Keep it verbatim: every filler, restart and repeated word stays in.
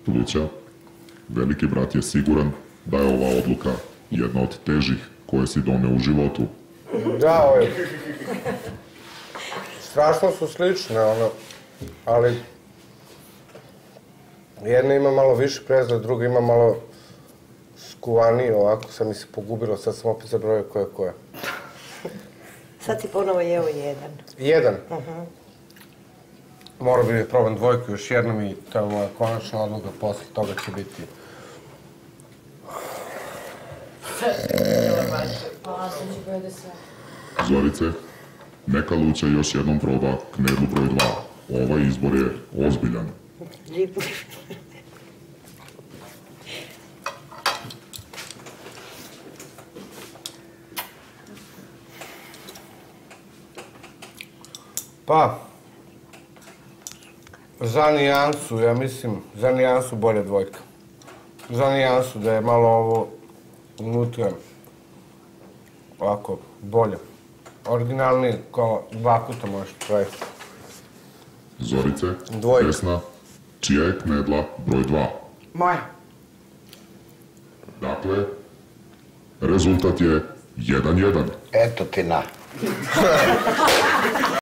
Luća, veliki brat je siguran da je ova odluka jedna od težih koje si doneo u životu. Da, ove... strašno su slične, ono, ali... Jedna ima malo više prezgled, druga ima malo skuvaniji, ovako sam mi se pogubilo, sad sam opet zabrojio ko je ko je. Sad si ponovo jeo jedan. Jedan? Morao bi da probam dvojku još jednom i to je moja konačna odluka, posle toga će biti... Zorice, neka Luća još jednom proba knedlu broj dva. Ovaj izbor je ozbiljan. Pa, za nijansu, ja mislim, za nijansu bolja dvojka. Za nijansu da je malo ovo unutra, ovako, bolje. Originalni, kao dva puta možeš praviti. Zorice, Dvojka. Vesna, čija je knedla broj dva? Moja. Dakle, rezultat je jedan jedan. Eto ti na.